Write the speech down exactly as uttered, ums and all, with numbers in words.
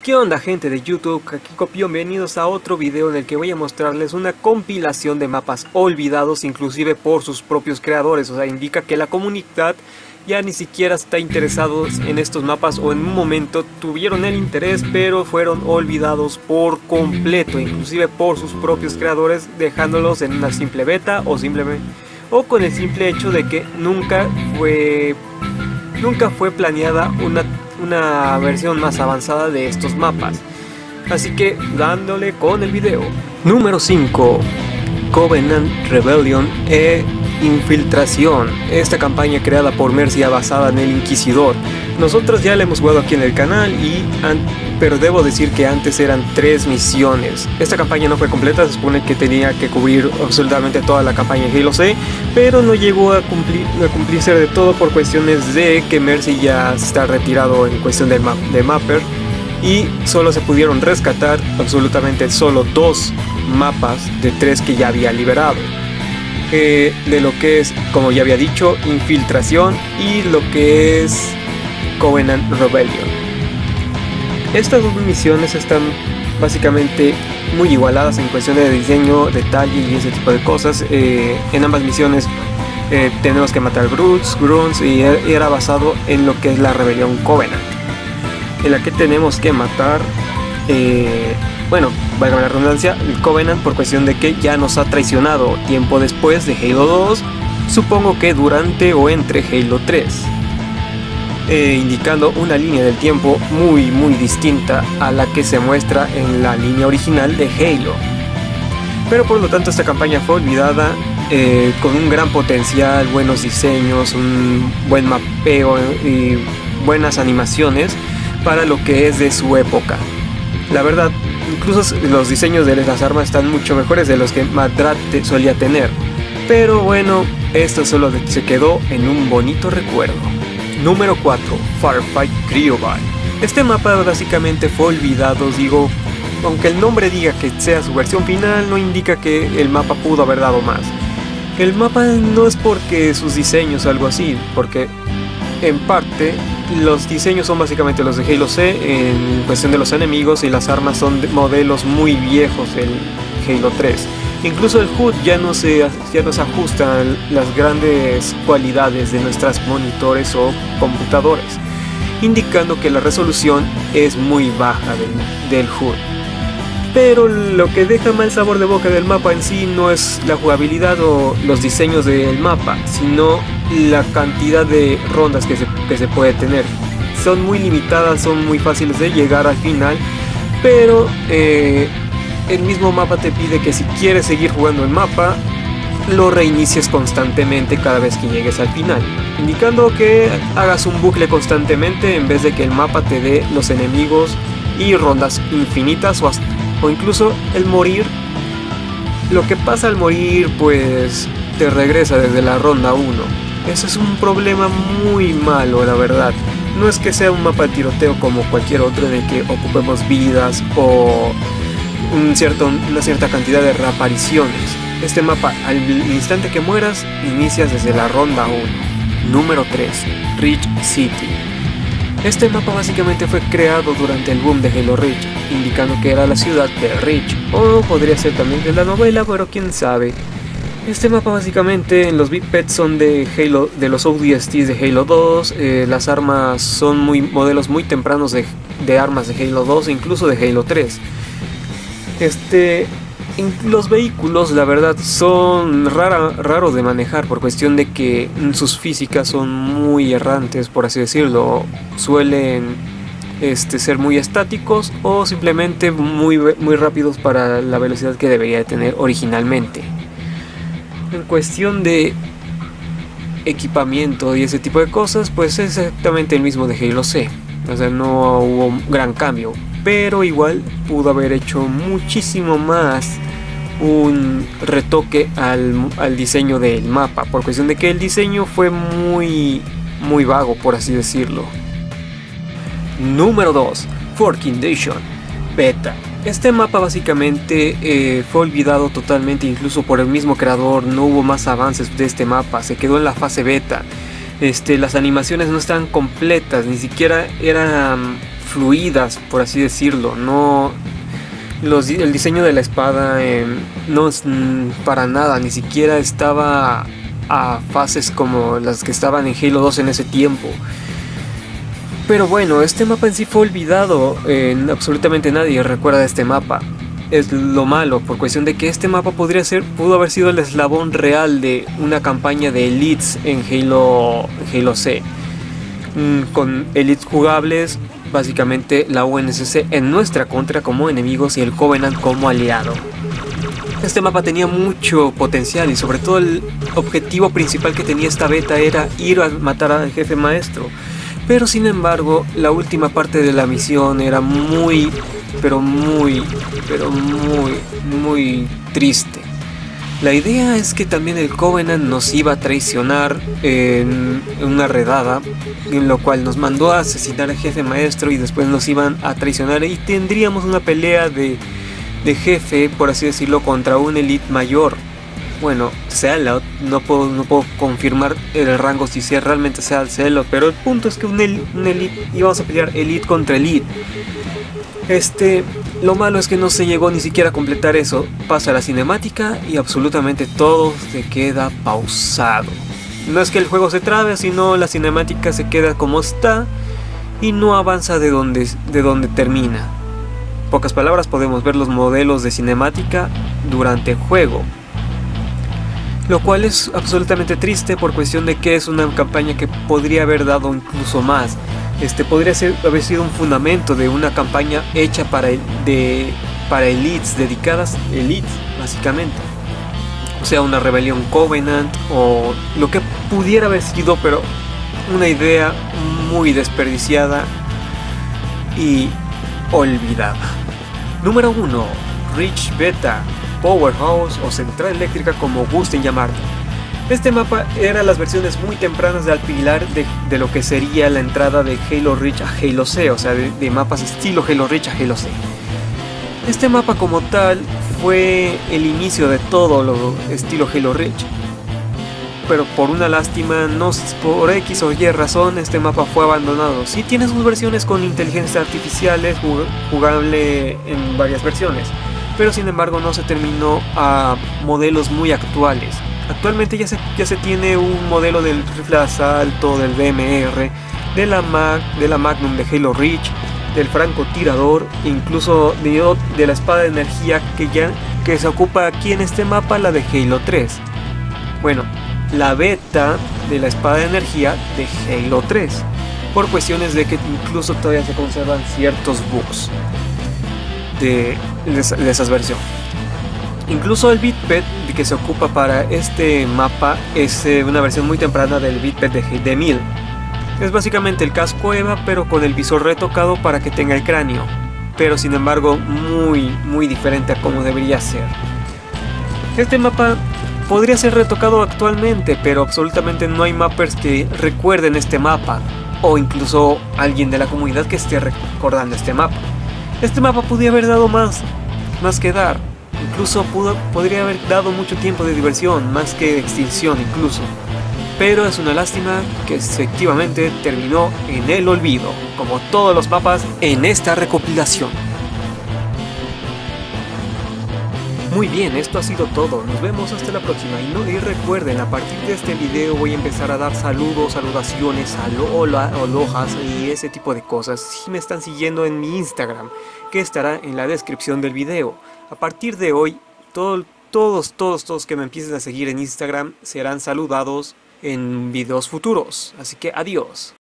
¿Qué onda, gente de YouTube? Aquí Copio, bienvenidos a otro video en el que voy a mostrarles una compilación de mapas olvidados inclusive por sus propios creadores. O sea, indica que la comunidad ya ni siquiera está interesado en estos mapas, o en un momento tuvieron el interés pero fueron olvidados por completo, inclusive por sus propios creadores, dejándolos en una simple beta o simplemente o con el simple hecho de que nunca fue nunca fue planeada una una versión más avanzada de estos mapas. Así que dándole con el video. Número cinco. Covenant, Rebellion e Infiltración. Esta campaña creada por Mercia basada en el Inquisidor. Nosotros ya la hemos jugado aquí en el canal, y pero debo decir que antes eran tres misiones. Esta campaña no fue completa, se supone que tenía que cubrir absolutamente toda la campaña de Halo C, pero no llegó a, cumplir, a cumplirse de todo por cuestiones de que Mercy ya está retirado en cuestión de, map, de Mapper, y solo se pudieron rescatar absolutamente solo dos mapas de tres que ya había liberado. Eh, de lo que es, como ya había dicho, Infiltración y lo que es Covenant Rebellion. Estas dos misiones están básicamente muy igualadas en cuestión de diseño, detalle y ese tipo de cosas. Eh, en ambas misiones eh, tenemos que matar Brutes, Grunts, y era basado en lo que es la rebelión Covenant, en la que tenemos que matar, eh, bueno, valga la redundancia, el Covenant, por cuestión de que ya nos ha traicionado tiempo después de Halo dos, supongo que durante o entre Halo tres. Eh, indicando una línea del tiempo muy muy distinta a la que se muestra en la línea original de Halo. Pero por lo tanto esta campaña fue olvidada, eh, con un gran potencial, buenos diseños, un buen mapeo y buenas animaciones para lo que es de su época. La verdad, incluso los diseños de las armas están mucho mejores de los que Madrat solía tener. Pero bueno, esto solo se quedó en un bonito recuerdo. Número cuatro. Firefight Cryovile. Este mapa básicamente fue olvidado, digo, aunque el nombre diga que sea su versión final, no indica que el mapa pudo haber dado más. El mapa no es porque sus diseños o algo así, porque en parte los diseños son básicamente los de Halo C en cuestión de los enemigos, y las armas son de modelos muy viejos del Halo tres. Incluso el H U D ya no se, ya no se ajusta a las grandes cualidades de nuestros monitores o computadores, indicando que la resolución es muy baja del, del H U D. Pero lo que deja mal sabor de boca del mapa en sí no es la jugabilidad o los diseños del mapa, sino la cantidad de rondas que se, que se puede tener. Son muy limitadas, son muy fáciles de llegar al final, pero eh, el mismo mapa te pide que si quieres seguir jugando el mapa, lo reinicies constantemente cada vez que llegues al final, indicando que hagas un bucle constantemente en vez de que el mapa te dé los enemigos y rondas infinitas, o, hasta, o incluso el morir. Lo que pasa al morir pues te regresa desde la ronda uno. Eso es un problema muy malo, la verdad. No es que sea un mapa de tiroteo como cualquier otro, de que ocupemos vidas o un cierto, una cierta cantidad de reapariciones. Este mapa, al instante que mueras, inicias desde la ronda uno. Número tres. Reach City. Este mapa básicamente fue creado durante el boom de Halo Reach, indicando que era la ciudad de Reach, o podría ser también de la novela, pero quién sabe. Este mapa básicamente, en los bipeds son de Halo, de los O D S Ts de Halo dos, eh, las armas son muy modelos muy tempranos de, de armas de Halo dos e incluso de Halo tres. Este, los vehículos, la verdad, son rara, raros de manejar por cuestión de que sus físicas son muy errantes, por así decirlo. Suelen este, ser muy estáticos o simplemente muy, muy rápidos para la velocidad que debería de tener originalmente. En cuestión de equipamiento y ese tipo de cosas, pues es exactamente el mismo de Halo C. O sea, no hubo un gran cambio, pero igual pudo haber hecho muchísimo más un retoque al, al diseño del mapa, por cuestión de que el diseño fue muy, muy vago, por así decirlo. Número dos. Forking Nation Beta. Este mapa básicamente eh, fue olvidado totalmente, incluso por el mismo creador. No hubo más avances de este mapa, se quedó en la fase beta. Este, las animaciones no estaban completas, ni siquiera eran fluidas, por así decirlo. No, los, el diseño de la espada eh, no es mm, para nada, ni siquiera estaba a fases como las que estaban en Halo dos en ese tiempo. Pero bueno, este mapa en sí fue olvidado, eh, absolutamente nadie recuerda este mapa. Es lo malo, por cuestión de que este mapa podría ser, pudo haber sido el eslabón real de una campaña de Elites en Halo, Halo C. Mm, con Elites jugables, básicamente la U N S C en nuestra contra como enemigos y el Covenant como aliado. Este mapa tenía mucho potencial y sobre todo el objetivo principal que tenía esta beta era ir a matar al jefe maestro. Pero sin embargo, la última parte de la misión era muy, pero muy, pero muy, muy triste. La idea es que también el Covenant nos iba a traicionar en una redada, en lo cual nos mandó a asesinar al jefe maestro y después nos iban a traicionar y tendríamos una pelea de, de jefe, por así decirlo, contra un Elite mayor. Bueno, Zealot, no puedo, no puedo confirmar el rango si sea realmente sea Zealot, pero el punto es que un, el, un Elite, íbamos a pelear Elite contra Elite. Este, lo malo es que no se llegó ni siquiera a completar eso. Pasa la cinemática y absolutamente todo se queda pausado. No es que el juego se trabe, sino la cinemática se queda como está y no avanza de donde, de donde termina. En pocas palabras, podemos ver los modelos de cinemática durante el juego, lo cual es absolutamente triste por cuestión de que es una campaña que podría haber dado incluso más. Este podría ser, haber sido un fundamento de una campaña hecha para, el, de, para elites, dedicadas elites básicamente. O sea, una rebelión Covenant o lo que pudiera haber sido, pero una idea muy desperdiciada y olvidada. Número uno. Reach Beta, Powerhouse o Central Eléctrica, como gusten llamarlo. Este mapa era las versiones muy tempranas de alquilar de, de lo que sería la entrada de Halo Reach a Halo C, o sea, de, de mapas estilo Halo Reach a Halo C. Este mapa como tal fue el inicio de todo lo estilo Halo Reach, pero por una lástima, no por X o Y razón, este mapa fue abandonado. Sí tiene sus versiones con inteligencias artificiales, jugable en varias versiones, pero sin embargo no se terminó a modelos muy actuales. Actualmente ya se, ya se tiene un modelo del rifle de asalto, del D M R, de la, Mag, de la Magnum de Halo Reach, del francotirador, incluso de, de la espada de energía que, ya, que se ocupa aquí en este mapa, la de Halo tres. Bueno, la beta de la espada de energía de Halo tres, por cuestiones de que incluso todavía se conservan ciertos bugs de, de, de esas versiones. Incluso el Bitpet que se ocupa para este mapa es eh, una versión muy temprana del Bitpet de, de mil. Es básicamente el casco EVA, pero con el visor retocado para que tenga el cráneo, pero sin embargo muy muy diferente a como debería ser. Este mapa podría ser retocado actualmente, pero absolutamente no hay mappers que recuerden este mapa, o incluso alguien de la comunidad que esté recordando este mapa. Este mapa podría haber dado más, más que dar. Incluso pudo, podría haber dado mucho tiempo de diversión, más que extinción incluso. Pero es una lástima que efectivamente terminó en el olvido, como todos los mapas en esta recopilación. Muy bien, esto ha sido todo, nos vemos hasta la próxima y, no, y recuerden, a partir de este video voy a empezar a dar saludos, saludaciones, alola, alojas y ese tipo de cosas si me están siguiendo en mi Instagram, que estará en la descripción del video. A partir de hoy, todo, todos, todos, todos que me empiecen a seguir en Instagram serán saludados en videos futuros, así que adiós.